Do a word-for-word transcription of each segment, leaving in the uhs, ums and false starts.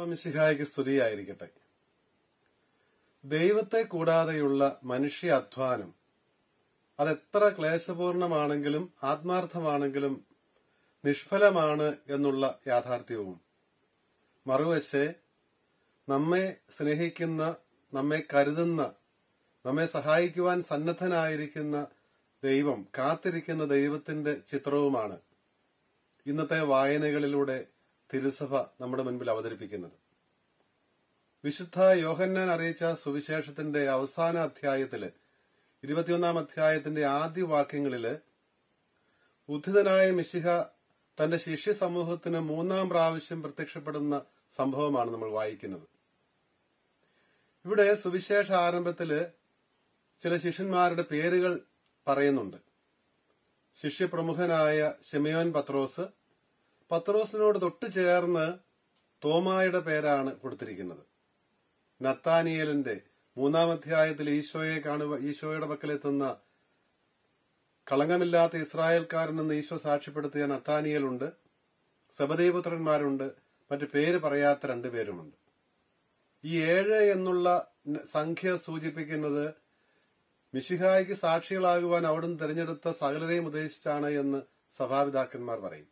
ഈശോമിശിഹായ്ക്ക് സ്തുതിയായിരിക്കട്ടെ. ദൈവത്തെ കൂടാതെയുള്ള മനുഷ്യ അധ്വാനം അതെത്ര ക്ലേശപൂർണമാണെങ്കിലും ആത്മാർത്ഥമാണെങ്കിലും നിഷ്ഫലമാണ് എന്നുള്ള യാഥാർത്ഥ്യവും, മറുവശേ നമ്മെ സ്നേഹിക്കുന്ന, നമ്മെ കരുതുന്ന, നമ്മെ സഹായിക്കുവാൻ സന്നദ്ധനായിരിക്കുന്ന ദൈവം, കാത്തിരിക്കുന്ന ദൈവത്തിന്റെ ചിത്രവുമാണ് ഇന്നത്തെ വായനകളിലൂടെ തിരുസഭ നമ്മുടെ മുൻപിൽ അവതരിപ്പിക്കുന്നത്. വിശുദ്ധ യോഹന്നാൻ അറിയിച്ച സുവിശേഷത്തിന്റെ അവസാന അധ്യായത്തില്, ഇരുപത്തിയൊന്നാം അധ്യായത്തിന്റെ ആദ്യ വാക്യങ്ങളില് ഉദ്ധിതനായ മിശിഹ തന്റെ ശിഷ്യ സമൂഹത്തിന് മൂന്നാം പ്രാവശ്യം പ്രത്യക്ഷപ്പെടുന്ന സംഭവമാണ് നമ്മൾ വായിക്കുന്നത്. ഇവിടെ സുവിശേഷ ആരംഭത്തില് ചില ശിഷ്യന്മാരുടെ പേരുകൾ പറയുന്നുണ്ട്. ശിഷ്യപ്രമുഖനായ ശിമയോൻ പത്രോസ്, പത്രോസിനോട് തൊട്ടു ചേർന്ന് തോമായുടെ പേരാണ് കൊടുത്തിരിക്കുന്നത്. നത്താനിയേലിന്റെ മൂന്നാം അധ്യായത്തിൽ ഈശോയെ കാണുക ഈശോയുടെ പക്കലെത്തുന്ന കളങ്കമില്ലാത്ത ഇസ്രായേൽക്കാരനെന്ന് ഈശോ സാക്ഷ്യപ്പെടുത്തിയ നത്താനിയേലുണ്ട്, സെബദീപുത്രന്മാരുണ്ട്, മറ്റു പേര് പറയാത്ത രണ്ടുപേരുമുണ്ട്. ഈ ഏഴ് എന്നുള്ള സംഖ്യ സൂചിപ്പിക്കുന്നത് മിശിഹായ്ക്ക് സാക്ഷികളാകുവാൻ അവിടുന്ന് തെരഞ്ഞെടുത്ത സകലരെയും ഉദ്ദേശിച്ചാണ് എന്ന് സഭാപിതാക്കന്മാർ പറയും.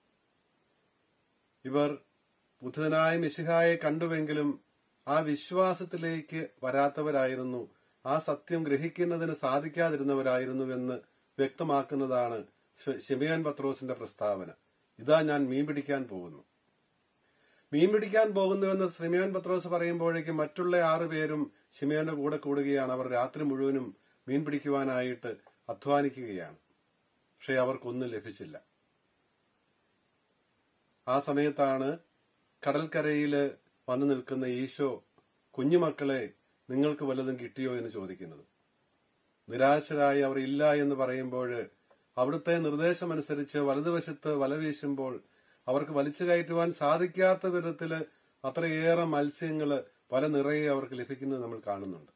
ഇവർ ബുദ്ധനായ മിശിഹായെ കണ്ടുവെങ്കിലും ആ വിശ്വാസത്തിലേക്ക് വരാത്തവരായിരുന്നു, ആ സത്യം ഗ്രഹിക്കുന്നതിന് സാധിക്കാതിരുന്നവരായിരുന്നുവെന്ന് വ്യക്തമാക്കുന്നതാണ് ശിമയോൻ പത്രോസിന്റെ പ്രസ്താവന. ഇതാ ഞാൻ മീൻ പിടിക്കാൻ പോകുന്നു. മീൻ പിടിക്കാൻ പോകുന്നുവെന്ന് ശിമയോൻ പത്രോസ് പറയുമ്പോഴേക്കും മറ്റുള്ള ആറുപേരും ശിമയോന്റെ കൂടെ കൂടുകയാണ്. അവർ രാത്രി മുഴുവനും മീൻ പിടിക്കുവാനായിട്ട് അധ്വാനിക്കുകയാണ്. പക്ഷെ അവർക്കൊന്നും ലഭിച്ചില്ല. ആ സമയത്താണ് കടൽക്കരയില് വന്നു നിൽക്കുന്ന ഈശോ, കുഞ്ഞുമക്കളെ നിങ്ങൾക്ക് വല്ലതും കിട്ടിയോ എന്ന് ചോദിക്കുന്നത്. നിരാശരായി അവർ ഇല്ല എന്ന് പറയുമ്പോൾ അവിടുത്തെ നിർദ്ദേശമനുസരിച്ച് വലതുവശത്ത് വല വീശുമ്പോൾ അവർക്ക് വലിച്ചു കയറ്റുവാൻ സാധിക്കാത്ത വിധത്തില് അത്രയേറെ മത്സ്യങ്ങള് വല നിറയെ അവർക്ക് ലഭിക്കുന്നത് നമ്മൾ കാണുന്നുണ്ട്.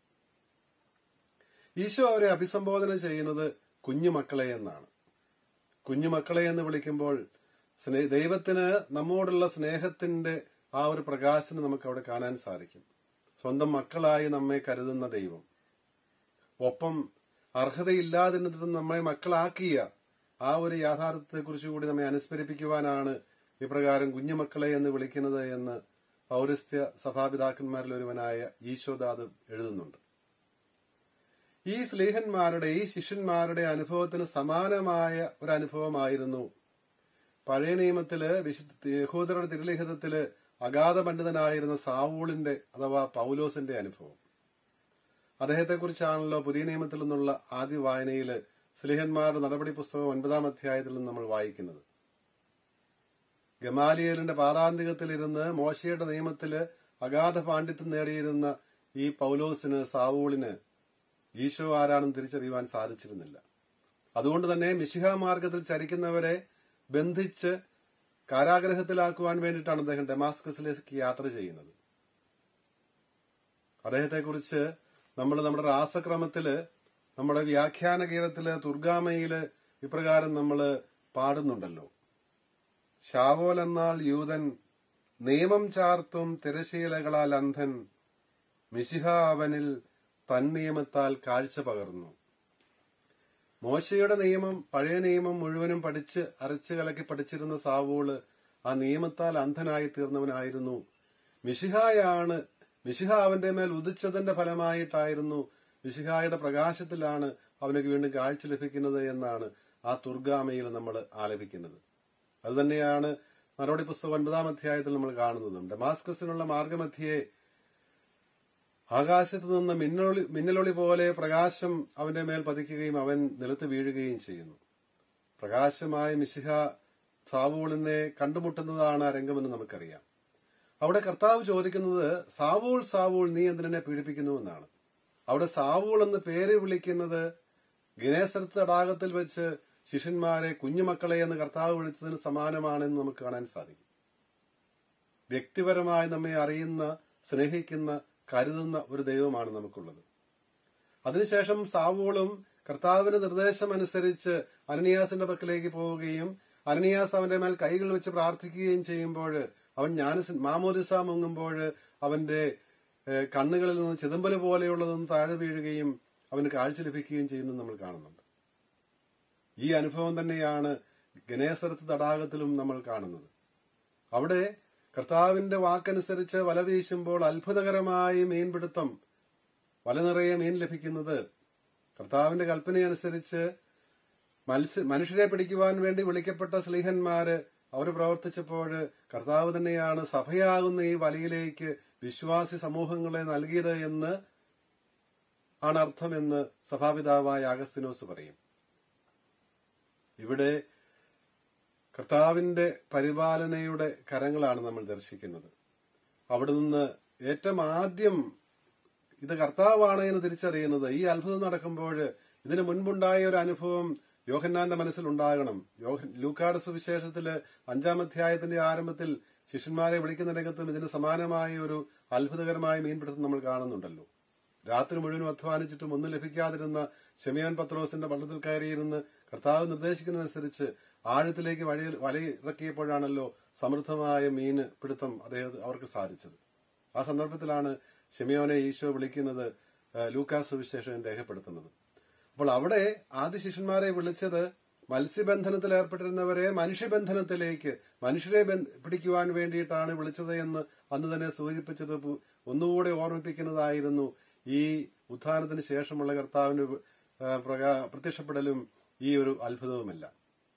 ഈശോ അവരെ അഭിസംബോധന ചെയ്യുന്നത് കുഞ്ഞുമക്കളെ എന്നാണ്. കുഞ്ഞുമക്കളെ എന്ന് വിളിക്കുമ്പോൾ ദൈവത്തിന് നമ്മോടുള്ള സ്നേഹത്തിന്റെ ആ ഒരു പ്രകാശനം നമുക്ക് അവിടെ കാണാൻ സാധിക്കും. സ്വന്തം മക്കളായി നമ്മെ കരുതുന്ന ദൈവം, ഒപ്പം അർഹതയില്ലാതിരുന്നിട്ട് നമ്മെ മക്കളാക്കിയ ആ ഒരു യാഥാർത്ഥ്യത്തെക്കുറിച്ച് കൂടി നമ്മെ അനുസ്മരിപ്പിക്കുവാനാണ് ഇപ്രകാരം കുഞ്ഞുമക്കളെ എന്ന് വിളിക്കുന്നത് എന്ന് പൗരസ്ത്യ സഭാപിതാക്കന്മാരിൽ ഒരുവനായ ഈശോദാദ് എഴുതുന്നുണ്ട്. ഈ സ്ലീഹന്മാരുടെ, ഈ ശിഷ്യന്മാരുടെ അനുഭവത്തിന് സമാനമായ ഒരു അനുഭവമായിരുന്നു പഴയ നിയമത്തില് വിശുദ്ധ യഹൂദരുടെ തിരുലിഖിതത്തില് അഗാധ പണ്ഡിതനായിരുന്ന സാവൂളിന്റെ അഥവാ പൌലോസിന്റെ അനുഭവം. അദ്ദേഹത്തെക്കുറിച്ചാണല്ലോ പുതിയ നിയമത്തിൽ നിന്നുള്ള ആദ്യ വായനയില് സ്ലീഹന്മാരുടെ നടപടി പുസ്തകം ഒൻപതാം അധ്യായത്തിൽ നിന്ന് നമ്മൾ വായിക്കുന്നത്. ഗമാലിയേലിന്റെ പാദാന്തികത്തിലിരുന്ന് മോശയുടെ നിയമത്തില് അഗാധ പാണ്ഡിത്യം നേടിയിരുന്ന ഈ പൌലോസിന്, സാവൂളിന് ഈശോ ആരാണെന്ന് തിരിച്ചറിയുവാൻ സാധിച്ചിരുന്നില്ല. അതുകൊണ്ട് തന്നെ മിശിഹാ മാർഗത്തിൽ ചരിക്കുന്നവരെ ബന്ധിച്ച് കാരാഗ്രഹത്തിലാക്കുവാൻ വേണ്ടിയിട്ടാണ് അദ്ദേഹം ഡമാസ്കസിലേക്ക് യാത്ര ചെയ്യുന്നത്. അദ്ദേഹത്തെക്കുറിച്ച് നമ്മൾ നമ്മുടെ രാസക്രമത്തില്, നമ്മുടെ വ്യാഖ്യാന ഗീതത്തില്, തുർഗാമയില് ഇപ്രകാരം നമ്മൾ പാടുന്നുണ്ടല്ലോ: ശാവോൽ എന്നാൽ യൂതൻ, നിയമം ചാർത്തും തിരശീലകളാൽ അന്ധൻ, മിശിഹ അവനിൽ തൻ നിയമത്താൽ കാഴ്ച പകർന്നു. മോശയുടെ നിയമം, പഴയ നിയമം മുഴുവനും പഠിച്ച് അരച്ചു കലക്കി പഠിച്ചിരുന്ന സാവൂള് ആ നിയമത്താൽ അന്ധനായി തീർന്നവനായിരുന്നു. മിശിഹായാണ്, മിശിഹ അവന്റെ മേൽ ഉദിച്ചതിന്റെ ഫലമായിട്ടായിരുന്നു, മിശിഹായുടെ പ്രകാശത്തിലാണ് അവനക്ക് വീണ്ടും കാഴ്ച ലഭിക്കുന്നത് എന്നാണ് ആ തുർഗാമയിൽ നമ്മൾ ആലപിക്കുന്നത്. അതുതന്നെയാണ് നടപടി പുസ്തകം ഒൻപതാം അധ്യായത്തിൽ നമ്മൾ കാണുന്നതും. ഡമാസ്കസിനുള്ള മാർഗമധ്യേ ആകാശത്ത് നിന്ന് മിന്നലൊളി മിന്നലൊളി പോലെ പ്രകാശം അവന്റെ മേൽ പതിക്കുകയും അവൻ നിലത്ത് വീഴുകയും ചെയ്യുന്നു. പ്രകാശമായ മിശിഹ സാവൂളിനെ കണ്ടുമുട്ടുന്നതാണ് ആ രംഗമെന്ന് നമുക്കറിയാം. അവിടെ കർത്താവ് ചോദിക്കുന്നത്, സാവൂൾ സാവൂൾ നീ എന്തിനെ പീഡിപ്പിക്കുന്നുവെന്നാണ്. അവിടെ സാവൂൾ എന്ന് പേര് വിളിക്കുന്നത് ഗിനേസരത്ത് തടാകത്തിൽ വെച്ച് ശിഷ്യന്മാരെ കുഞ്ഞുമക്കളെ എന്ന് കർത്താവ് വിളിച്ചതിന് സമാനമാണെന്ന് നമുക്ക് കാണാൻ സാധിക്കും. വ്യക്തിപരമായി നമ്മെ അറിയുന്ന, സ്നേഹിക്കുന്ന, കരുതുന്ന ഒരു ദൈവമാണ് നമുക്കുള്ളത്. അതിനുശേഷം സാവൂളും കർത്താവിന്റെ നിർദ്ദേശമനുസരിച്ച് അനനിയാസിന്റെ പക്കലേക്ക് പോവുകയും അനനിയാസ് അവന്റെ മേൽ കൈകൾ വെച്ച് പ്രാർത്ഥിക്കുകയും ചെയ്യുമ്പോൾ അവൻ ജ്ഞാന മാമോദിസ മുങ്ങുമ്പോൾ അവന്റെ കണ്ണുകളിൽ നിന്ന് ചിതമ്പല് പോലെയുള്ളതൊന്ന് താഴെ വീഴുകയും അവന് കാഴ്ച ലഭിക്കുകയും ചെയ്യുന്നത് നമ്മൾ കാണുന്നുണ്ട്. ഈ അനുഭവം തന്നെയാണ് ഗനേസരത്ത് തടാകത്തിലും നമ്മൾ കാണുന്നത്. അവിടെ കർത്താവിന്റെ വാക്കനുസരിച്ച് വല വീശുമ്പോൾ അത്ഭുതകരമായി മീൻപിടുത്തം, വല നിറയെ മീൻ ലഭിക്കുന്നത് കർത്താവിന്റെ കൽപ്പനയനുസരിച്ച് മത്സ്യ മനുഷ്യരെ പിടിക്കുവാൻ വേണ്ടി വിളിക്കപ്പെട്ട സ്ലീഹന്മാര് അവർ പ്രവർത്തിച്ചപ്പോൾ കർത്താവ് തന്നെയാണ് സഭയാകുന്ന ഈ വലയിലേക്ക് വിശ്വാസി സമൂഹങ്ങളെ നൽകിയത് എന്ന് ആണ് അർത്ഥമെന്ന് സഭാപിതാവായ അഗസ്തീനോസ് പറയും. ഇവിടെ കർത്താവിന്റെ പരിപാലനയുടെ കരങ്ങളാണ് നമ്മൾ ദർശിക്കുന്നത്. അവിടെ നിന്ന് ഏറ്റവും ആദ്യം ഇത് കർത്താവാണ് എന്ന് തിരിച്ചറിയുന്നത് ഈ അത്ഭുതം നടക്കുമ്പോൾ ഇതിനു മുൻപുണ്ടായ ഒരു അനുഭവം യോഹന്നാന്റെ മനസ്സിലുണ്ടാകണം. ലൂക്കായുടെ സുവിശേഷത്തില് അഞ്ചാം അധ്യായത്തിന്റെ ആരംഭത്തിൽ ശിഷ്യന്മാരെ വിളിക്കുന്ന രംഗത്തും ഇതിന് സമാനമായ ഒരു അത്ഭുതകരമായ മീൻപിടുത്തം നമ്മൾ കാണുന്നുണ്ടല്ലോ. രാത്രി മുഴുവനും അധ്വാനിച്ചിട്ടും ഒന്നും ലഭിക്കാതിരുന്ന ശിമയോൻ പത്രോസിന്റെ വള്ളത്തിൽ കയറിയിരുന്ന് കർത്താവ് നിർദ്ദേശിക്കുന്നതനുസരിച്ച് ആഴത്തിലേക്ക് വഴി വലയിറക്കിയപ്പോഴാണല്ലോ സമൃദ്ധമായ മീൻ പിടുത്തം അദ്ദേഹം അവർക്ക് സാധിച്ചത്. ആ സന്ദർഭത്തിലാണ് ശിമയോനെ ഈശോ വിളിക്കുന്നത് ലൂക്കാസ് സുവിശേഷം രേഖപ്പെടുത്തുന്നത്. അപ്പോൾ അവിടെ ആദ്യ ശിഷ്യന്മാരെ വിളിച്ചത് മത്സ്യബന്ധനത്തിൽ ഏർപ്പെട്ടിരുന്നവരെ മനുഷ്യബന്ധനത്തിലേക്ക്, മനുഷ്യരെ പിടിക്കുവാൻ വേണ്ടിയിട്ടാണ് വിളിച്ചത് എന്ന് അന്ന് തന്നെ സൂചിപ്പിച്ചത് ഒന്നുകൂടെ ഓർമ്മിപ്പിക്കുന്നതായിരുന്നു ഈ ഉത്ഥാനത്തിന് ശേഷമുള്ള കർത്താവിന് പ്രത്യക്ഷപ്പെടലും ഈ ഒരു അത്ഭുതവുമല്ല.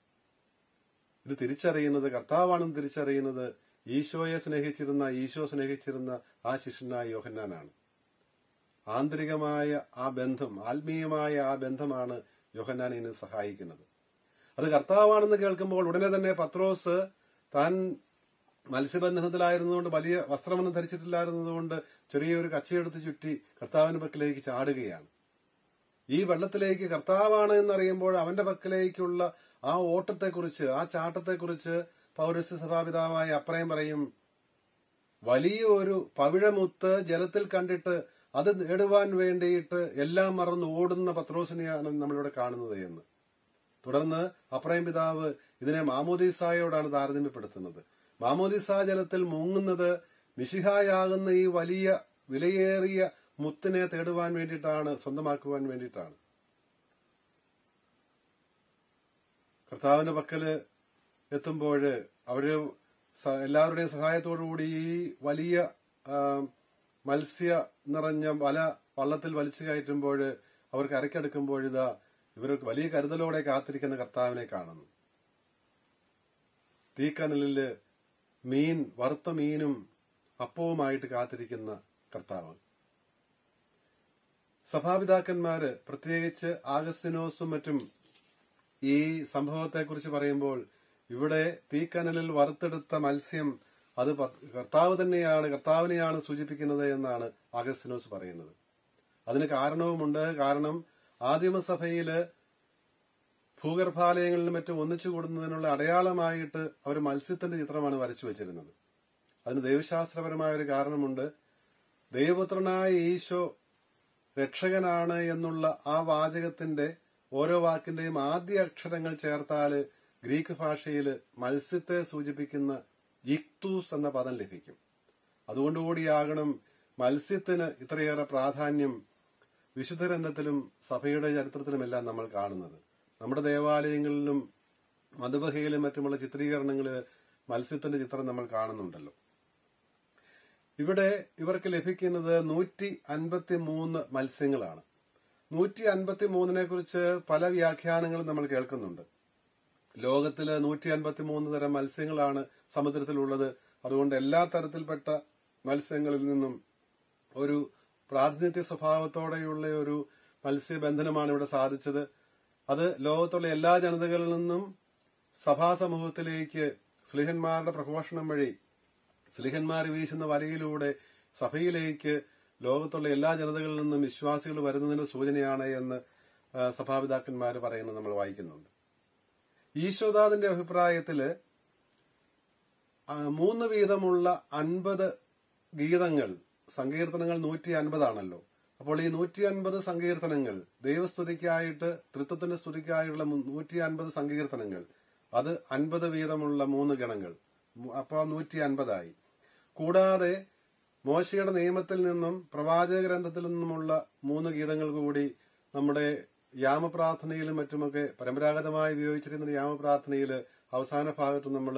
ഇത് തിരിച്ചറിയുന്നത് കർത്താവാണെന്ന് തിരിച്ചറിയുന്നത് ഈശോയെ സ്നേഹിച്ചിരുന്ന ഈശോ സ്നേഹിച്ചിരുന്ന ആ ശിഷ്യനായ യോഹന്നാനാണ്. ആന്തരികമായ ആ ബന്ധം, ആത്മീയമായ ആ ബന്ധമാണ് യോഹന്നാനെ ഇതിന് സഹായിക്കുന്നത്. അത് കർത്താവാണെന്ന് കേൾക്കുമ്പോൾ ഉടനെ തന്നെ പത്രോസ് താൻ മത്സ്യബന്ധനത്തിലായിരുന്നതുകൊണ്ട് വലിയ വസ്ത്രമൊന്നും ധരിച്ചിട്ടില്ലായിരുന്നതുകൊണ്ട് ചെറിയൊരു കച്ചയെടുത്ത് ചുറ്റി കർത്താവിന്റെ പക്കലേക്ക് ചാടുകയാണ്. ഈ വെള്ളത്തിലേക്ക് കർത്താവാണ് എന്നറിയുമ്പോൾ അവന്റെ പക്കലേക്കുള്ള ആ ഓട്ടത്തെക്കുറിച്ച്, ആ ചാട്ടത്തെക്കുറിച്ച് പൗരസ്ത്യ സഭാപിതാവായ അപ്രയം പറയും, വലിയൊരു പവിഴമുത്ത് ജലത്തിൽ കണ്ടിട്ട് അത് നേടുവാൻ വേണ്ടിയിട്ട് എല്ലാം മറന്ന് ഓടുന്ന പത്രോസിനെയാണ് നമ്മളിവിടെ കാണുന്നത് എന്ന്. തുടർന്ന് അപ്രയം പിതാവ് ഇതിനെ മാമോദീസായോടാണ് താരതമ്യപ്പെടുത്തുന്നത്. മാമോദീസ ജലത്തിൽ മുങ്ങുന്നത് മിശിഹായാകുന്ന ഈ വലിയ വിലയേറിയ മുത്തിനെ തേടുവാൻ വേണ്ടിയിട്ടാണ്, സ്വന്തമാക്കുവാൻ വേണ്ടിയിട്ടാണ്. കർത്താവിന്റെ പക്കല് എത്തുമ്പോൾ അവര് എല്ലാവരുടെയും സഹായത്തോടുകൂടി ഈ വലിയ മത്സ്യ നിറഞ്ഞ വല വള്ളത്തിൽ വലിച്ചു കയറ്റുമ്പോൾ അവർ കരയ്ക്കടുക്കുമ്പോഴിതാ ഇവർ വലിയ കരുതലോടെ കാത്തിരിക്കുന്ന കർത്താവിനെ കാണുന്നു. തീക്കനലില് മീൻ, വറുത്ത മീനും അപ്പവുമായിട്ട് കാത്തിരിക്കുന്ന കർത്താവ്. സഭാപിതാക്കന്മാര് പ്രത്യേകിച്ച് ആഗസ്തീനോസും മറ്റും ഈ സംഭവത്തെക്കുറിച്ച് പറയുമ്പോൾ ഇവിടെ തീക്കനലിൽ വറുത്തെടുത്ത മത്സ്യം അത് കർത്താവ് തന്നെയാണ്, കർത്താവിനെയാണ് സൂചിപ്പിക്കുന്നത് എന്നാണ് ആഗസ്തീനോസ് പറയുന്നത്. അതിന് കാരണവുമുണ്ട്. കാരണം ആദിമസഭയില് ഭൂഗർഭാലയങ്ങളിലും മറ്റും ഒന്നിച്ചു കൂടുന്നതിനുള്ള അടയാളമായിട്ട് അവർ മത്സ്യത്തിന്റെ ചിത്രമാണ് വരച്ചു വച്ചിരുന്നത്. അതിന് ദൈവശാസ്ത്രപരമായ ഒരു കാരണമുണ്ട്. ദൈവപുത്രനായ ഈശോ രക്ഷകനാണ് എന്നുള്ള ആ വാചകത്തിന്റെ ഓരോ വാക്കിന്റെയും ആദ്യ അക്ഷരങ്ങൾ ചേർത്താല് ഗ്രീക്ക് ഭാഷയിൽ മത്സ്യത്തെ സൂചിപ്പിക്കുന്ന ഇക്തൂസ് എന്ന പദം ലഭിക്കും. അതുകൊണ്ടുകൂടിയാകണം മത്സ്യത്തിന് ഇത്രയേറെ പ്രാധാന്യം വിശുദ്ധഗ്രന്ഥത്തിലും സഭയുടെ ചരിത്രത്തിലുമെല്ലാം നമ്മൾ കാണുന്നത്. നമ്മുടെ ദേവാലയങ്ങളിലും മധുബഹയിലും മറ്റുമുള്ള ചിത്രീകരണങ്ങളിൽ മത്സ്യത്തിന്റെ ചിത്രം നമ്മൾ കാണുന്നുണ്ടല്ലോ. ഇവിടെ ഇവർക്ക് ലഭിക്കുന്നത് നൂറ്റി അൻപത്തി മൂന്ന് മത്സ്യങ്ങളാണ്. നൂറ്റി അൻപത്തി മൂന്നിനെ കുറിച്ച് പല വ്യാഖ്യാനങ്ങളും നമ്മൾ കേൾക്കുന്നുണ്ട്. ലോകത്തില് നൂറ്റി അൻപത്തി മൂന്ന് തരം മത്സ്യങ്ങളാണ് സമുദ്രത്തിലുള്ളത്. അതുകൊണ്ട് എല്ലാ തരത്തിൽപ്പെട്ട മത്സ്യങ്ങളിൽ നിന്നും ഒരു പ്രാതിനിധ്യ സ്വഭാവത്തോടെയുള്ള ഒരു മത്സ്യബന്ധനമാണ് ഇവിടെ സാധിച്ചത്. അത് ലോകത്തുള്ള എല്ലാ ജനതകളിൽ നിന്നും സഭാസമൂഹത്തിലേക്ക് സ്ലീഹന്മാരുടെ പ്രഘോഷണം വഴി, സ്ലീഹന്മാർ വീശുന്ന വലയിലൂടെ സഭയിലേക്ക് ലോകത്തുള്ള എല്ലാ ജനതകളിൽ നിന്നും വിശ്വാസികൾ വരുന്നതിന്റെ സൂചനയാണ് എന്ന് സഭാപിതാക്കന്മാർ പറയുന്നത് നമ്മൾ വായിക്കുന്നുണ്ട്. ഈശോദാദിന്റെ അഭിപ്രായത്തില് മൂന്ന് വീതമുള്ള അൻപത് ഗീതങ്ങൾ, സങ്കീർത്തനങ്ങൾ നൂറ്റി അൻപതാണല്ലോ. അപ്പോൾ ഈ നൂറ്റി അൻപത് സങ്കീർത്തനങ്ങൾ ദൈവസ്തുതിക്കായിട്ട്, തൃത്വത്തിന്റെ സ്തുതിക്കായുള്ള നൂറ്റി അൻപത് സങ്കീർത്തനങ്ങൾ, അത് അൻപത് വീതമുള്ള മൂന്ന് ഗണങ്ങൾ, അപ്പോൾ നൂറ്റി അൻപതായി. കൂടാതെ മോശയുടെ നിയമത്തിൽ നിന്നും പ്രവാചക ഗ്രന്ഥത്തിൽ നിന്നുമുള്ള മൂന്ന് ഗീതങ്ങൾ കൂടി നമ്മുടെ യാമപ്രാർത്ഥനയിലും മറ്റുമൊക്കെ പരമ്പരാഗതമായി ഉപയോഗിച്ചിരുന്ന യാമപ്രാർത്ഥനയിൽ അവസാന ഭാഗത്ത് നമ്മൾ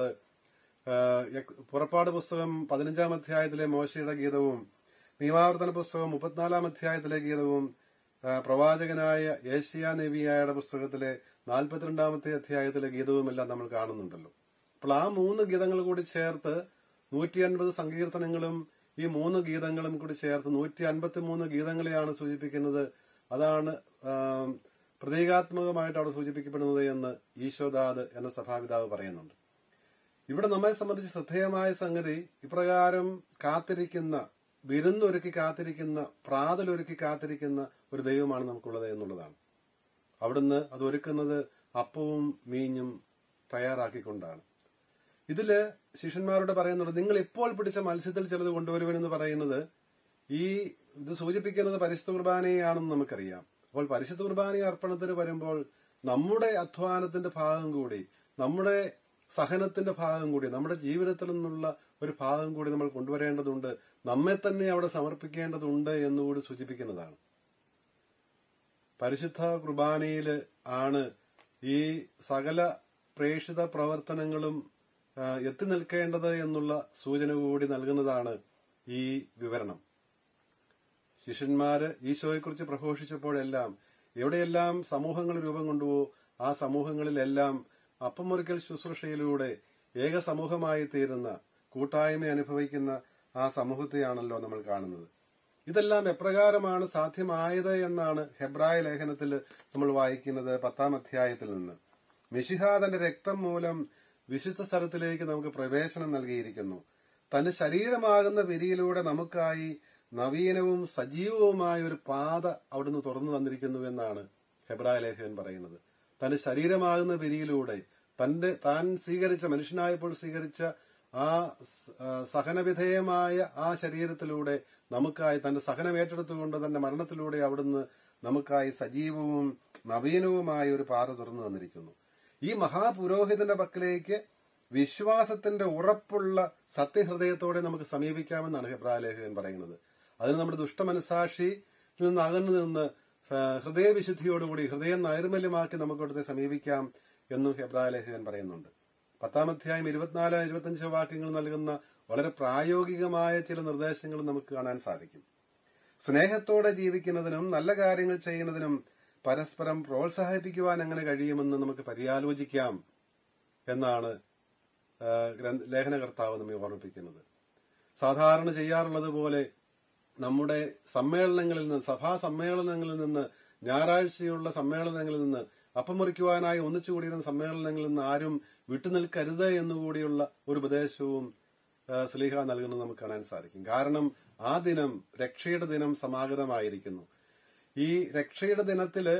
പുറപ്പാട് പുസ്തകം പതിനഞ്ചാം അധ്യായത്തിലെ മോശയുടെ ഗീതവും നിയമാവർത്തന പുസ്തകം മുപ്പത്തിനാലാം അധ്യായത്തിലെ ഗീതവും പ്രവാചകനായ യേശയ്യാ നബിയായുടെ പുസ്തകത്തിലെ നാൽപ്പത്തിരണ്ടാമത്തെ അധ്യായത്തിലെ ഗീതവുമെല്ലാം നമ്മൾ കാണുന്നുണ്ടല്ലോ. അപ്പോൾ ആ മൂന്ന് ഗീതങ്ങൾ കൂടി ചേർത്ത് നൂറ്റി അൻപത് സങ്കീർത്തനങ്ങളും ഈ മൂന്ന് ഗീതങ്ങളും കൂടി ചേർത്ത് നൂറ്റി അൻപത്തി മൂന്ന് ഗീതങ്ങളെയാണ് സൂചിപ്പിക്കുന്നത്. അതാണ് പ്രതീകാത്മകമായിട്ട് അവിടെ സൂചിപ്പിക്കപ്പെടുന്നത് എന്ന് ഈശോദാദ് എന്ന സഭാപിതാവ് പറയുന്നുണ്ട്. ഇവിടെ നമ്മെ സംബന്ധിച്ച് ശ്രദ്ധേയമായ സംഗതി, ഇപ്രകാരം കാത്തിരിക്കുന്ന, വിരുന്നൊരുക്കി കാത്തിരിക്കുന്ന, പ്രാതലൊരുക്കി കാത്തിരിക്കുന്ന ഒരു ദൈവമാണ് നമുക്കുള്ളത് എന്നുള്ളതാണ്. അവിടുന്ന് അത് ഒരുക്കുന്നത് അപ്പവും മീഞ്ഞും തയ്യാറാക്കിക്കൊണ്ടാണ്. ഇതില് ശിഷ്യന്മാരോട് പറയുന്നുണ്ട്, നിങ്ങൾ ഇപ്പോൾ പിടിച്ച മത്സ്യത്തിൽ ചിലത് കൊണ്ടുവരുവനെന്ന് പറയുന്നത് ഈ ഇത് സൂചിപ്പിക്കുന്നത് പരിശുദ്ധ കുർബാനയാണെന്ന് നമുക്കറിയാം. അപ്പോൾ പരിശുദ്ധ കുർബാന അർപ്പണത്തിന് വരുമ്പോൾ നമ്മുടെ അധ്വാനത്തിന്റെ ഭാഗം കൂടി, നമ്മുടെ സഹനത്തിന്റെ ഭാഗം കൂടി, നമ്മുടെ ജീവിതത്തിൽ നിന്നുള്ള ഒരു ഭാഗം കൂടി നമ്മൾ കൊണ്ടുവരേണ്ടതുണ്ട്, നമ്മെ തന്നെ അവിടെ സമർപ്പിക്കേണ്ടതുണ്ട് എന്നുകൂടി സൂചിപ്പിക്കുന്നതാണ്. പരിശുദ്ധ കുർബാനയില് ആണ് ഈ സകല പ്രേക്ഷിത പ്രവർത്തനങ്ങളും എത്തി നിൽക്കേണ്ടത് എന്നുള്ള സൂചന കൂടി നൽകുന്നതാണ് ഈ വിവരണം. ശിഷ്യന്മാര് ഈശോയെക്കുറിച്ച് പ്രഘോഷിച്ചപ്പോഴെല്ലാം എവിടെയെല്ലാം സമൂഹങ്ങൾ രൂപം കൊണ്ടുവോ ആ സമൂഹങ്ങളിലെല്ലാം അപ്പമൊരുക്കൽ ശുശ്രൂഷയിലൂടെ ഏക സമൂഹമായി തീരുന്ന, കൂട്ടായ്മ അനുഭവിക്കുന്ന ആ സമൂഹത്തെയാണല്ലോ നമ്മൾ കാണുന്നത്. ഇതെല്ലാം എപ്രകാരമാണ് സാധ്യമായത് എന്നാണ് ഹെബ്രായ ലേഖനത്തിൽ നമ്മൾ വായിക്കുന്നത് പത്താം അധ്യായത്തിൽ നിന്ന്. മിശിഹ തന്റെ രക്തം മൂലം വിശുദ്ധ സ്ഥലത്തിലേക്ക് നമുക്ക് പ്രവേശനം നൽകിയിരിക്കുന്നു. തന്റെ ശരീരമാകുന്ന വിരിയിലൂടെ നമുക്കായി നവീനവും സജീവവുമായ ഒരു പാത അവിടുന്ന് തുറന്നു തന്നിരിക്കുന്നു എന്നാണ് ഹെബ്രായ ലേഖകൻ പറയുന്നത്. തന്റെ ശരീരമാകുന്ന വിരിയിലൂടെ, തന്റെ താൻ സ്വീകരിച്ച, മനുഷ്യനായപ്പോൾ സ്വീകരിച്ച ആ സഹനവിധേയമായ ആ ശരീരത്തിലൂടെ നമുക്കായി, തന്റെ സഹനം ഏറ്റെടുത്തുകൊണ്ട് തന്റെ മരണത്തിലൂടെ അവിടുന്ന് നമുക്കായി സജീവവും നവീനവുമായ ഒരു പാത തുറന്നു തന്നിരിക്കുന്നു. ഈ മഹാപുരോഹിതന്റെ പക്കലേക്ക് വിശ്വാസത്തിന്റെ ഉറപ്പുള്ള സത്യഹൃദയത്തോടെ നമുക്ക് സമീപിക്കാമെന്നാണ് ഹെബ്രായ ലേഖകൻ പറയുന്നത്. അതിന് നമ്മുടെ ദുഷ്ടമനസാക്ഷിയിൽ നിന്ന് അകന്നു നിന്ന് ഹൃദയവിശുദ്ധിയോടുകൂടി ഹൃദയം നൈർമല്യമാക്കി നമുക്ക് അവിടുത്തെ സമീപിക്കാം എന്നും ഹെബ്രായ ലേഖകൻ പറയുന്നുണ്ട്. പത്താം അധ്യായം ഇരുപത്തിനാല് ഇരുപത്തിയഞ്ച് വാക്യങ്ങൾ നൽകുന്ന വളരെ പ്രായോഗികമായ ചില നിർദ്ദേശങ്ങൾ നമുക്ക് കാണാൻ സാധിക്കും. സ്നേഹത്തോടെ ജീവിക്കുന്നതിനും നല്ല കാര്യങ്ങൾ ചെയ്യുന്നതിനും പരസ്പരം പ്രോത്സാഹിപ്പിക്കുവാൻ എങ്ങനെ കഴിയുമെന്ന് നമുക്ക് പര്യാലോചിക്കാം എന്നാണ് ലേഖനകർത്താവ് നമ്മെ ഓർമ്മിപ്പിക്കുന്നത്. സാധാരണ ചെയ്യാറുള്ളത് പോലെ നമ്മുടെ സമ്മേളനങ്ങളിൽ നിന്ന്, സഭാ സമ്മേളനങ്ങളിൽ നിന്ന്, ഞായറാഴ്ചയുള്ള സമ്മേളനങ്ങളിൽ നിന്ന്, അപ്പം മുറിക്കുവാനായി ഒന്നിച്ചുകൂടിയിരുന്ന സമ്മേളനങ്ങളിൽ നിന്ന് ആരും വിട്ടുനിൽക്കരുത് എന്നുകൂടിയുള്ള ഒരു ഉപദേശവും സ്ലീഹ നൽകുന്നത് നമുക്ക് കാണാൻ സാധിക്കും. കാരണം ആ ദിനം, രക്ഷയുടെ ദിനം സമാഗതമായിരിക്കുന്നു. ഈ രക്ഷയുടെ ദിനത്തില്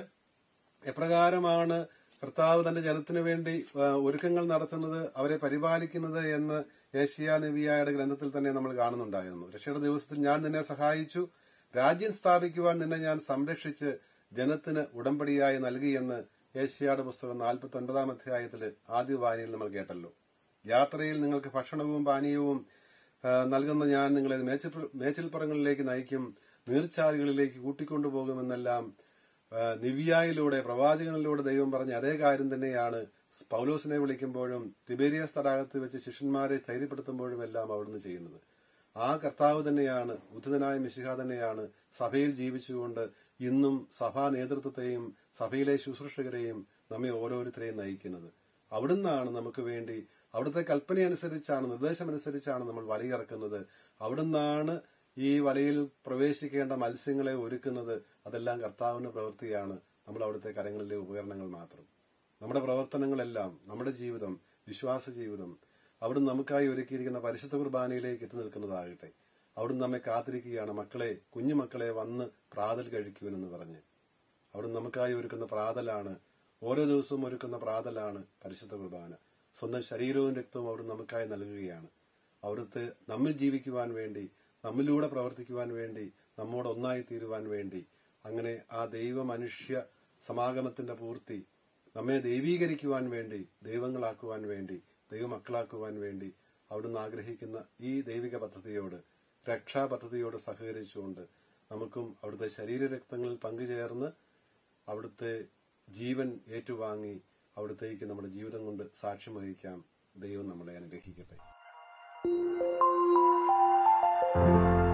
എപ്രകാരമാണ് കർത്താവ് തന്റെ ജനത്തിനു വേണ്ടി ഒരുക്കങ്ങൾ നടത്തുന്നത്, അവരെ പരിപാലിക്കുന്നത് എന്ന് യേശയ്യാ നബിയായുടെ ഗ്രന്ഥത്തിൽ തന്നെ നമ്മൾ കാണുന്നുണ്ടായിരുന്നു. രക്ഷയുടെ ദിവസത്തിൽ ഞാൻ നിന്നെ സഹായിച്ചു, രാജ്യം സ്ഥാപിക്കുവാൻ നിന്നെ ഞാൻ സംരക്ഷിച്ച് ജനത്തിന് ഉടമ്പടിയായി നൽകിയെന്ന് യേശയ്യായുടെ പുസ്തകം നാൽപ്പത്തി ഒൻപതാം അധ്യായത്തിൽ ആദ്യ വായനയിൽ നമ്മൾ കേട്ടല്ലോ. യാത്രയിൽ നിങ്ങൾക്ക് ഭക്ഷണവും പാനീയവും നൽകുന്ന ഞാൻ നിങ്ങളെ മേച്ചിൽപ്പുറങ്ങളിലേക്ക് നയിക്കും, നീർച്ചാലുകളിലേക്ക് കൂട്ടിക്കൊണ്ടുപോകുമെന്നെല്ലാം നിവ്യായിലൂടെ, പ്രവാചകനിലൂടെ ദൈവം പറഞ്ഞ അതേ കാര്യം തന്നെയാണ് പൌലോസിനെ വിളിക്കുമ്പോഴും തിബേരിയസ് തടാകത്തിൽ വെച്ച് ശിഷ്യന്മാരെ ധൈര്യപ്പെടുത്തുമ്പോഴും എല്ലാം അവിടുന്ന് ചെയ്യുന്നത്. ആ കർത്താവ് തന്നെയാണ്, ഉദ്ധിതനായ മിശിഹ തന്നെയാണ് സഭയിൽ ജീവിച്ചുകൊണ്ട് ഇന്നും സഭാ നേതൃത്വത്തെയും സഭയിലെ ശുശ്രൂഷകരെയും നമ്മെ ഓരോരുത്തരെയും നയിക്കുന്നത്. അവിടുന്നാണ് നമുക്ക് വേണ്ടി, അവിടുത്തെ കൽപ്പനയനുസരിച്ചാണ്, നിർദ്ദേശമനുസരിച്ചാണ് നമ്മൾ വലയിറക്കുന്നത്. അവിടുന്നാണ് ഈ വലയിൽ പ്രവേശിക്കേണ്ട മത്സ്യങ്ങളെ ഒരുക്കുന്നത്. അതെല്ലാം കർത്താവിന്റെ പ്രവൃത്തിയാണ്, നമ്മൾ അവിടുത്തെ കരങ്ങളിലെ ഉപകരണങ്ങൾ മാത്രം. നമ്മുടെ പ്രവർത്തനങ്ങളെല്ലാം, നമ്മുടെ ജീവിതം, വിശ്വാസ ജീവിതം അവിടുന്ന് നമുക്കായി ഒരുക്കിയിരിക്കുന്ന പരിശുദ്ധ കുർബാനയിലേക്ക് എത്തി നിൽക്കുന്നതാകട്ടെ. അവിടുന്ന് നമ്മെ കാത്തിരിക്കുകയാണ്. മക്കളെ, കുഞ്ഞുമക്കളെ വന്ന് പ്രാതൽ കഴിക്കുവനെന്ന് പറഞ്ഞ് അവിടുന്ന് നമുക്കായി ഒരുക്കുന്ന പ്രാതലാണ്, ഓരോ ദിവസവും ഒരുക്കുന്ന പ്രാതലാണ് പരിശുദ്ധ കുർബാന. സ്വന്തം ശരീരവും രക്തവും അവിടുന്ന് നമുക്കായി നൽകുകയാണ്. അവിടുത്തെ നമ്മിൽ ജീവിക്കുവാൻ വേണ്ടി, നമ്മിലൂടെ പ്രവർത്തിക്കുവാൻ വേണ്ടി, നമ്മോട് ഒന്നായി തീരുവാൻ വേണ്ടി, അങ്ങനെ ആ ദൈവ മനുഷ്യ സമാഗമത്തിന്റെ പൂർത്തി, നമ്മെ ദൈവീകരിക്കുവാൻ വേണ്ടി, ദൈവങ്ങളാക്കുവാൻ വേണ്ടി, ദൈവമക്കളാക്കുവാൻ വേണ്ടി അവിടുന്ന് ആഗ്രഹിക്കുന്ന ഈ ദൈവിക പദ്ധതിയോട്, രക്ഷാപദ്ധതിയോട് സഹകരിച്ചുകൊണ്ട് നമുക്കും അവിടുത്തെ ശരീരരക്തങ്ങളിൽ പങ്കുചേർന്ന് അവിടുത്തെ ജീവൻ ഏറ്റുവാങ്ങി അവിടുത്തേക്ക് നമ്മുടെ ജീവിതം കൊണ്ട് സാക്ഷ്യം വഹിക്കാം. ദൈവം നമ്മളെ അനുഗ്രഹിക്കട്ടെ.